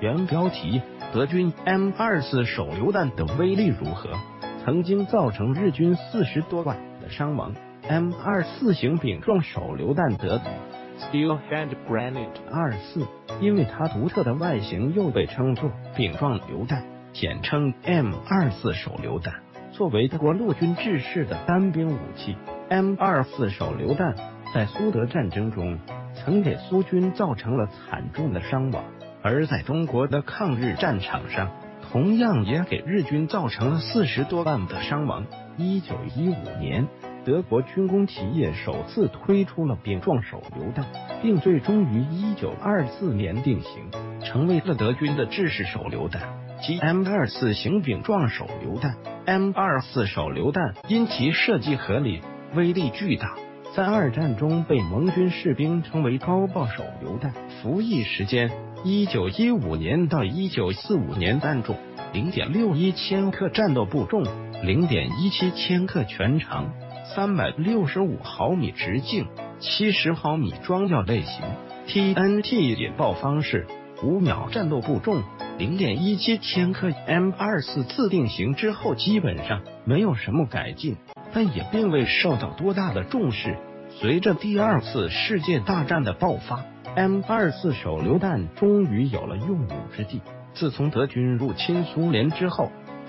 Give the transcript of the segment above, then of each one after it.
原标题：德军 M24 手榴弹的威力如何？曾经造成日军40多万的伤亡。M24 型柄状手榴弹的 Steelhead Granite 24，因为它独特的外形又被称作柄状榴弹，简称 M24 手榴弹。作为德国陆军制式的单兵武器 ，M24 手榴弹在苏德战争中曾给苏军造成了惨重的伤亡，而在中国的抗日战场上，同样也给日军造成了40多万的伤亡。1915年，德国军工企业首次推出了柄状手榴弹，并最终于1924年定型，成为了德军的制式手榴弹，即 M24 型柄状手榴弹。M24 手榴弹因其设计合理，威力巨大，在二战中被盟军士兵称为高爆手榴弹。服役时间1915年到1945年弹重0.61千克，战斗部重0.17千克，全长365毫米，直径70毫米，装药类型 TNT 引爆方式5秒，战斗部重0.17千克。M24 自定型之后基本上没有什么改进，但也并未受到多大的重视。随着第二次世界大战的爆发， M24 手榴弹终于有了用武之地。自从德军入侵苏联之后，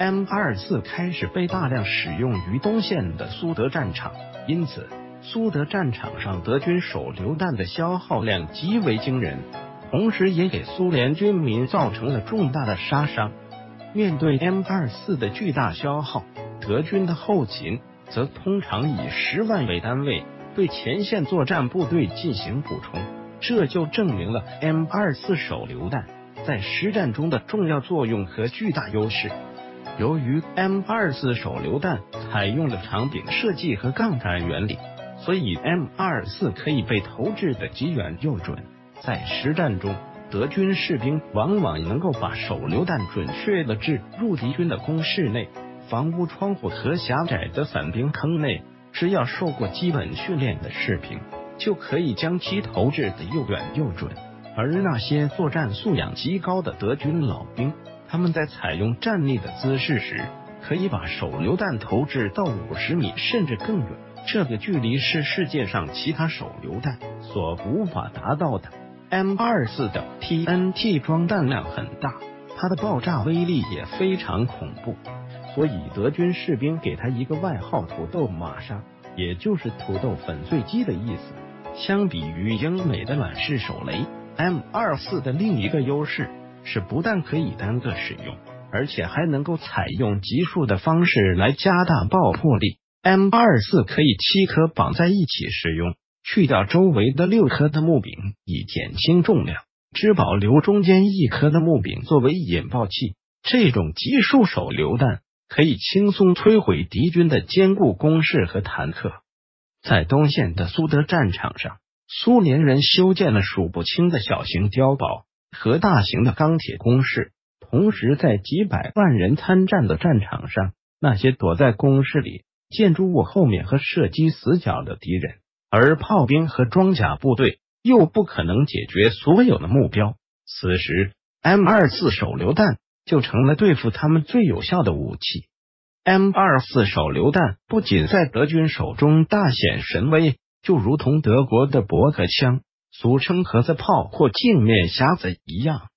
M24 开始被大量使用于东线的苏德战场，因此苏德战场上德军手榴弹的消耗量极为惊人，同时也给苏联军民造成了重大的杀伤。面对 M24 的巨大消耗，德军的后勤则通常以10万为单位对前线作战部队进行补充，这就证明了 M24 手榴弹在实战中的重要作用和巨大优势。由于 M24 手榴弹采用了长柄设计和杠杆原理，所以 M24 可以被投掷的极远又准。在实战中，德军士兵往往能够把手榴弹准确地掷入敌军的工事内、房屋窗户和狭窄的散兵坑内，只要受过基本训练的士兵，就可以将其投掷得又远又准。而那些作战素养极高的德军老兵，他们在采用站立的姿势时，可以把手榴弹投掷到50米甚至更远，这个距离是世界上其他手榴弹所无法达到的。M24 的 TNT 装弹量很大，它的爆炸威力也非常恐怖，所以德军士兵给它一个外号“土豆玛莎”，也就是土豆粉碎机的意思。相比于英美的软式手雷， M24 的另一个优势是不但可以单个使用，而且还能够采用级数的方式来加大爆破力。 M24 可以7颗绑在一起使用，去掉周围的6颗的木柄以减轻重量，只保留中间1颗的木柄作为引爆器。这种级数手榴弹可以轻松摧毁敌军的坚固工事和坦克。在东线的苏德战场上，苏联人修建了数不清的小型碉堡和大型的钢铁工事，同时在几百万人参战的战场上，那些躲在工事里、建筑物后面和射击死角的敌人，而炮兵和装甲部队又不可能解决所有的目标。此时 M24 手榴弹就成了对付他们最有效的武器。M24 手榴弹不仅在德军手中大显神威，就如同德国的驳壳枪，俗称盒子炮或镜面匣子一样，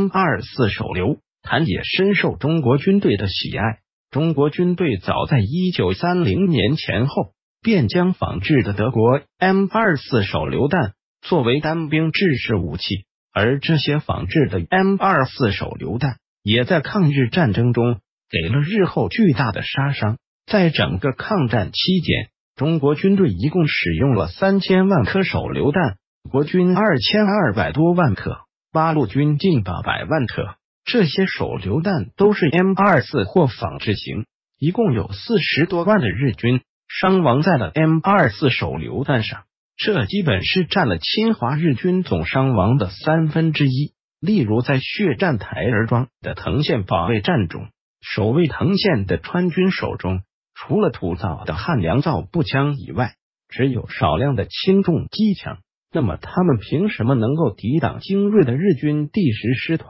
M24 手榴弹也深受中国军队的喜爱。中国军队早在1930年前后便将仿制的德国 M24 手榴弹作为单兵制式武器，而这些仿制的 M24 手榴弹也在抗日战争中给了日后巨大的杀伤。在整个抗战期间，中国军队一共使用了3000万颗手榴弹，国军2200多万颗，八路军近800万颗。这些手榴弹都是 M24 或仿制型，一共有40多万的日军伤亡在了 M24 手榴弹上，这基本是占了侵华日军总伤亡的1/3。例如在血战台儿庄的藤县保卫战中，守卫藤县的川军手中，除了土造的汉良造步枪以外，只有少量的轻重机枪。那么他们凭什么能够抵挡精锐的日军第10师团？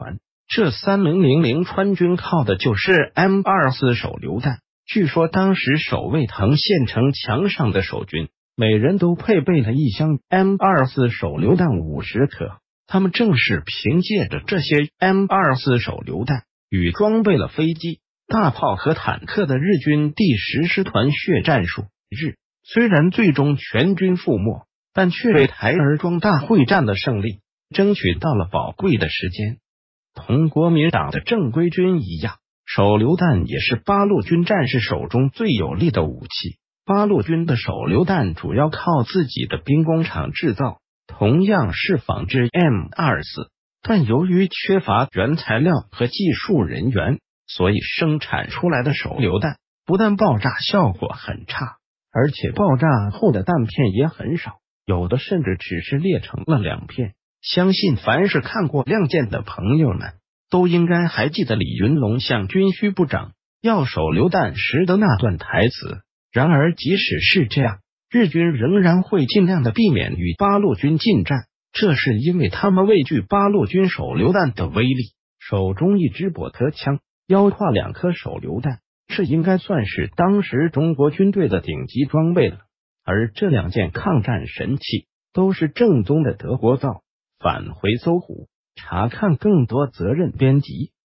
这3000川军靠的就是 M24 手榴弹。据说当时守卫藤县城墙上的守军，每人都配备了一箱 M24 手榴弹50颗。他们正是凭借着这些 M24 手榴弹，与装备了飞机、大炮和坦克的日军第10师团血战术日。虽然最终全军覆没，但却为台儿庄大会战的胜利争取到了宝贵的时间。同国民党的正规军一样，手榴弹也是八路军战士手中最有力的武器。八路军的手榴弹主要靠自己的兵工厂制造，同样是仿制 M24， 但由于缺乏原材料和技术人员，所以生产出来的手榴弹不但爆炸效果很差，而且爆炸后的弹片也很少，有的甚至只是裂成了2片。相信凡是看过《亮剑》的朋友们，都应该还记得李云龙向军需部长要手榴弹时的那段台词。然而即使是这样，日军仍然会尽量的避免与八路军近战，这是因为他们畏惧八路军手榴弹的威力。手中一支伯特枪，腰挎2颗手榴弹，这应该算是当时中国军队的顶级装备了。而这2件抗战神器都是正宗的德国造。返回搜狐，查看更多责任编辑。